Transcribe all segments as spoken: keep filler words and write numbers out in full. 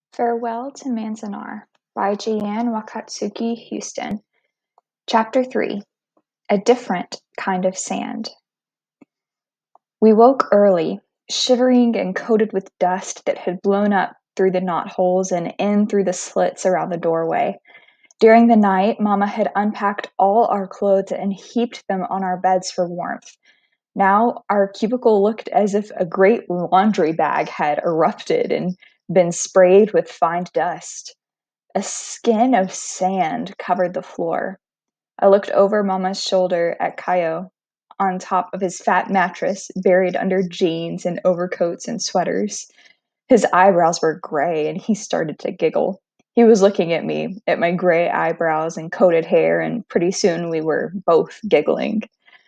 Farewell to Manzanar by Jian Wakatsuki Houston. Chapter three. A Different Kind of Sand. We woke early, shivering and coated with dust that had blown up through the knotholes and in through the slits around the doorway. During the night, Mama had unpacked all our clothes and heaped them on our beds for warmth. Now our cubicle looked as if a great laundry bag had erupted and been sprayed with fine dust. A skin of sand covered the floor. I looked over Mama's shoulder at Kaio, on top of his fat mattress, buried under jeans and overcoats and sweaters. His eyebrows were gray, and he started to giggle. He was looking at me, at my gray eyebrows and coated hair, and pretty soon we were both giggling.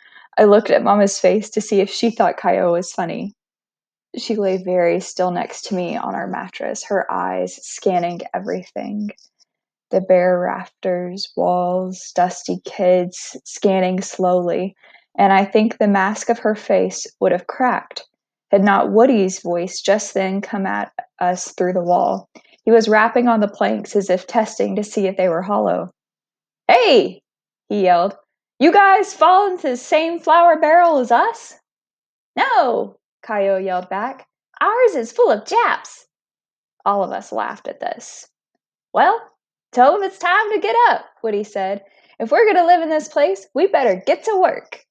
I looked at Mama's face to see if she thought Kaio was funny. She lay very still next to me on our mattress, her eyes scanning everything. The bare rafters, walls, dusty kids, scanning slowly, and I think the mask of her face would have cracked had not Woody's voice just then come at us through the wall. He was rapping on the planks as if testing to see if they were hollow. "Hey!" he yelled. "You guys fall into the same flour barrel as us?" "No!" Kaio yelled back. "Ours is full of Japs." All of us laughed at this. "Well, tell them it's time to get up," Woody said. "If we're going to live in this place, we better get to work."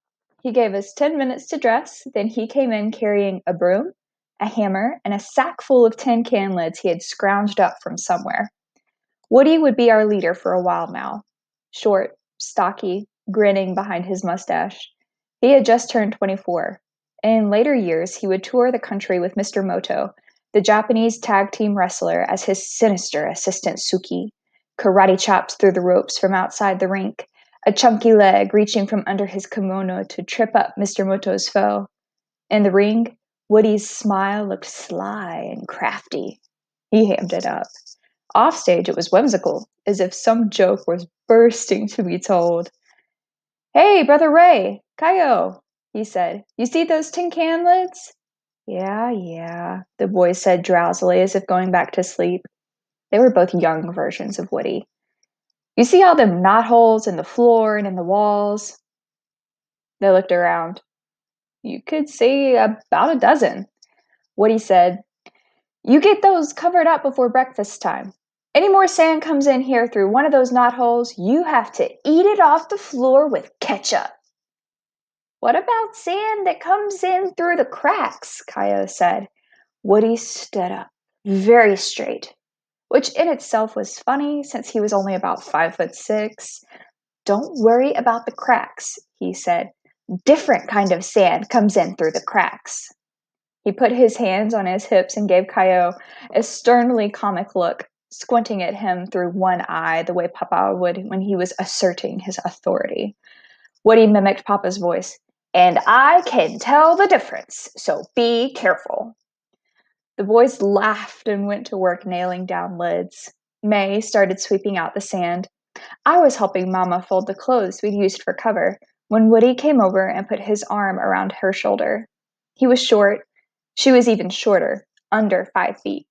He gave us ten minutes to dress, then he came in carrying a broom, a hammer, and a sack full of tin can lids he had scrounged up from somewhere. Woody would be our leader for a while now. Short, stocky, grinning behind his mustache. He had just turned twenty-four. In later years, he would tour the country with Mister Moto, the Japanese tag team wrestler, as his sinister assistant Suki. Karate chops through the ropes from outside the rink, a chunky leg reaching from under his kimono to trip up Mister Moto's foe. In the ring, Woody's smile looked sly and crafty. He hammed it up. Offstage, it was whimsical, as if some joke was bursting to be told. "Hey, Brother Ray, Kaio," he said. "You see those tin can lids?" "Yeah, yeah," the boy said drowsily, as if going back to sleep. They were both young versions of Woody. "You see all them knotholes in the floor and in the walls?" They looked around. "You could see about a dozen." Woody said, "You get those covered up before breakfast time. Any more sand comes in here through one of those knotholes, you have to eat it off the floor with ketchup." "What about sand that comes in through the cracks?" Kaio said. Woody stood up, very straight, which in itself was funny since he was only about five foot six. "Don't worry about the cracks," he said. "Different kind of sand comes in through the cracks." He put his hands on his hips and gave Kaio a sternly comic look, squinting at him through one eye the way Papa would when he was asserting his authority. Woody mimicked Papa's voice. "And I can tell the difference, so be careful." The boys laughed and went to work nailing down lids. May started sweeping out the sand. I was helping Mama fold the clothes we'd used for cover when Woody came over and put his arm around her shoulder. He was short. She was even shorter, under five feet.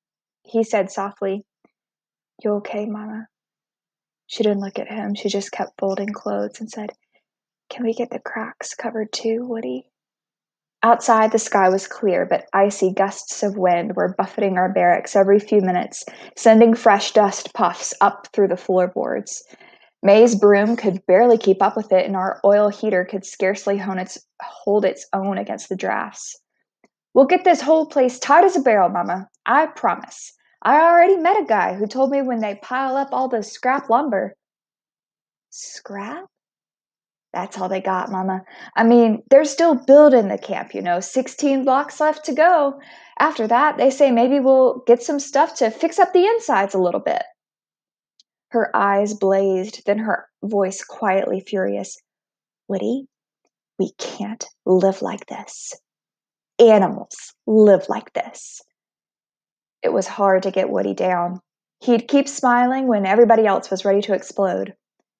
He said softly, "You okay, Mama?" She didn't look at him. She just kept folding clothes and said, "Can we get the cracks covered too, Woody?" Outside, the sky was clear, but icy gusts of wind were buffeting our barracks every few minutes, sending fresh dust puffs up through the floorboards. May's broom could barely keep up with it, and our oil heater could scarcely hold its own against the drafts. "We'll get this whole place tight as a barrel, Mama. I promise. I already met a guy who told me when they pile up all the scrap lumber." "Scrap?" "That's all they got, Mama. I mean, they're still building the camp, you know, sixteen blocks left to go. After that, they say maybe we'll get some stuff to fix up the insides a little bit." Her eyes blazed, then her voice quietly furious. "Woody, we can't live like this. Animals live like this." It was hard to get Woody down. He'd keep smiling when everybody else was ready to explode.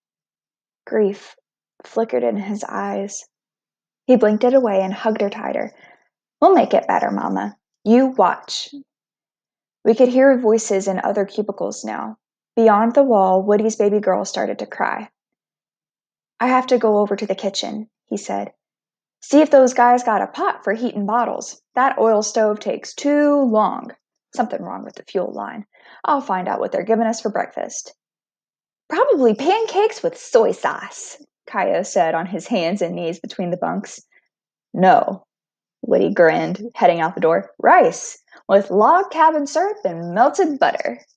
Grief flickered in his eyes. He blinked it away and hugged her tighter. "We'll make it better, Mama. You watch." We could hear voices in other cubicles now. Beyond the wall, Woody's baby girl started to cry. I have to go over to the kitchen, he said. See if those guys got a pot for heating bottles. That oil stove takes too long. Something wrong with the fuel line. I'll find out what they're giving us for breakfast. Probably pancakes with soy sauce, Kaio said on his hands and knees between the bunks. No, Woody grinned, heading out the door. Rice, with log cabin syrup and melted butter.